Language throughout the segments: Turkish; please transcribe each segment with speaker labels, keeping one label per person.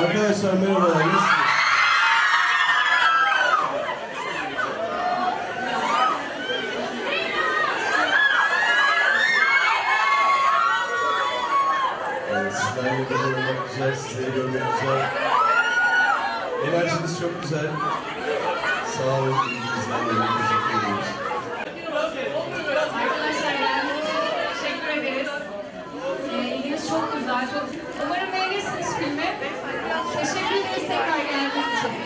Speaker 1: Arkadaşlar merhabalar, nasılsınız? Sizlerle burada olmak güzel, sizleri görmek güzel. Enerjiniz çok güzel. Sağ olun, ilginizden dolayı teşekkür ediyoruz.
Speaker 2: Arkadaşlar geldiğiniz için teşekkür ederiz. İlginiz çok güzel. Umarım beğenirsiniz filmi. Teşekkür ederiz tekrar geldiğiniz için.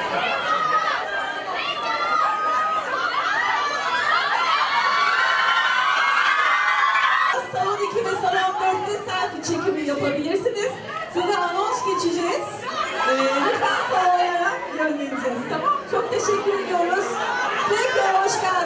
Speaker 3: Salon 2 ve Salon 4'te selfie çekimi yapabilirsiniz. Size anons geçeceğiz. Lütfen salonlara göndereceğiz. Tamam. Çok teşekkür ediyoruz. Tekrar hoş geldiniz.